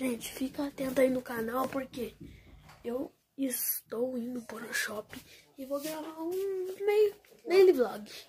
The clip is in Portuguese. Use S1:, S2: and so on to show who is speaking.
S1: Gente, fica atento aí no canal, porque eu estou indo para o shopping e vou gravar um meio daily vlog.